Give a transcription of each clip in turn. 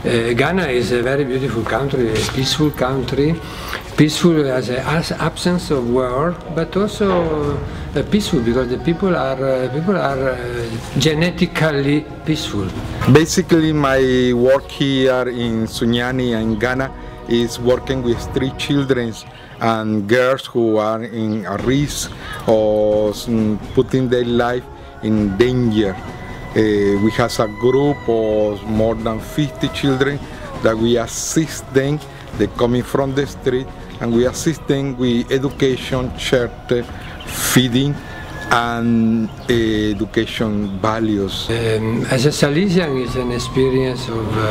Ghana is a very beautiful country, a peaceful country. Peaceful as an absence of war, but also peaceful because the people are genetically peaceful. Basically, my work here in Sunyani and Ghana is working with 3 children and girls who are in a risk of putting their life in danger. We have a group of more than 50 children that we assist them. They're coming from the street, and we assist them with education, shelter, feeding, and education values. As a Salesian, it's an experience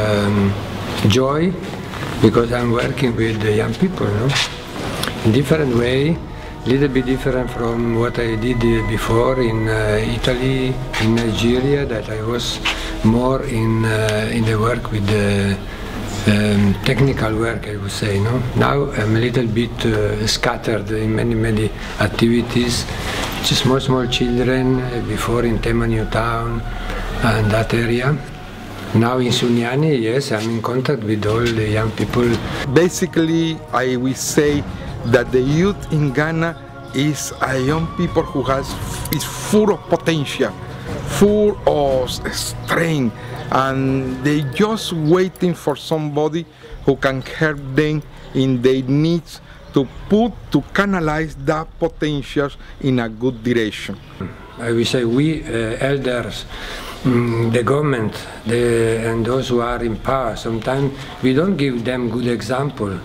of joy because I'm working with the young people, no? In different way, a little bit different from what I did before in Italy, in Nigeria, that I was more in the work with the technical work, I would say. No? Now I'm a little bit scattered in many activities. Just small children, before in Tema New Town and that area. Now in Sunyani, yes, I'm in contact with all the young people. Basically, I will say that the youth in Ghana is a young people who is full of potential, full of strength, and they just waiting for somebody who can help them in their needs to canalize that potential in a good direction. I will say we elders, the government, and those who are in power, sometimes we don't give them good example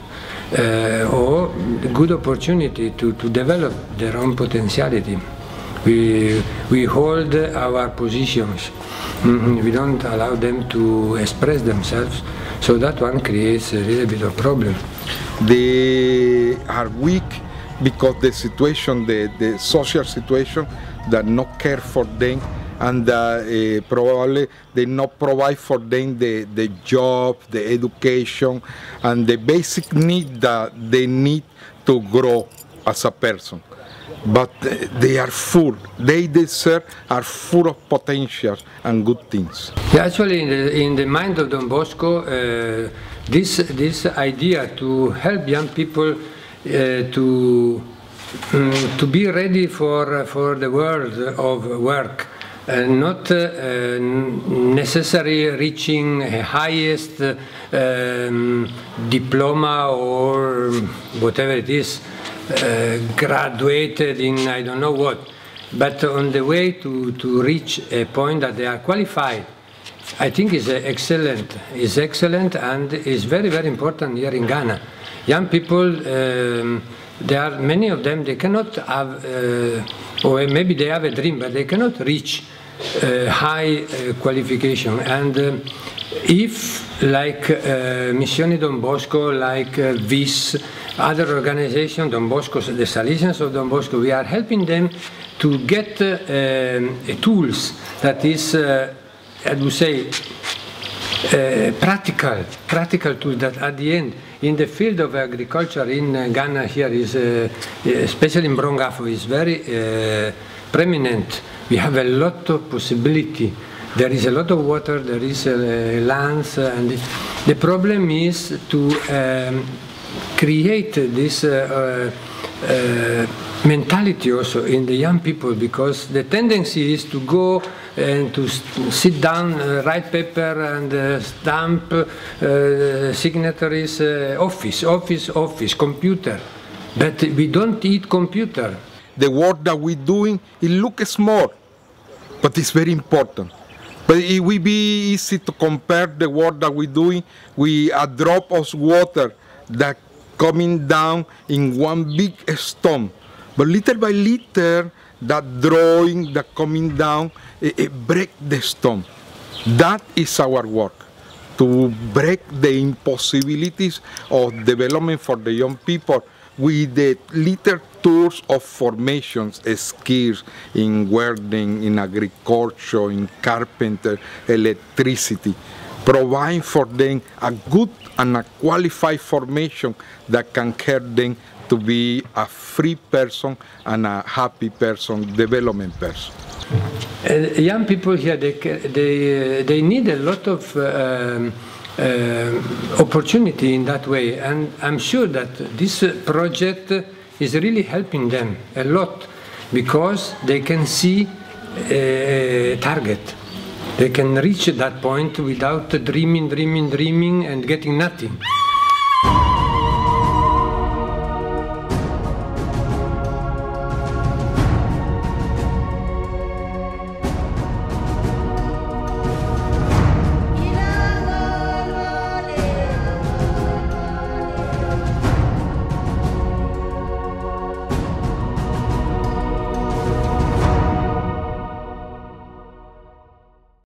or good opportunity to develop their own potentiality. We hold our positions. We don't allow them to express themselves, so that one creates a little bit of problem. They are weak because the situation, the social situation, that not care for them, and probably they not provide for them the job, the education, and the basic need that they need to grow as a person. But they are full. They deserve are full of potential and good things. Yeah, actually, in the mind of Don Bosco, this idea to help young people to be ready for the world of work, not necessarily reaching a highest diploma or whatever it is, graduated in I don't know what, but on the way to reach a point that they are qualified, I think is excellent. Is excellent and is very important here in Ghana. Young people, there are many of them. They cannot have, or maybe they have a dream, but they cannot reach high qualification. And if, like Missione Don Bosco, like VIS, other organizations, Don Bosco, the Salesians of Don Bosco, we are helping them to get tools that is, I would say, practical tools that at the end, in the field of agriculture in Ghana here is, especially in Brongafo, is very preeminent. We have a lot of possibility. There is a lot of water, there is lands, and the problem is to create this mentality also in the young people, because the tendency is to go and to sit down, write paper and stamp signatories, office, computer. But we don't eat computer. The work that we're doing, it looks small, but it's very important. But it will be easy to compare the work that we're doing with a drop of water that coming down in one big stone. But little by little, that drawing that coming down, it break the stone. That is our work, to break the impossibilities of development for the young people with the little tools of formations, skills in welding, in agriculture, in carpenter, electricity. Provide for them a good and a qualified formation that can help them to be a free person and a happy person, development person. Young people here, they need a lot of opportunity in that way, and I'm sure that this project is really helping them a lot because they can see a target. They can reach that point without dreaming and getting nothing.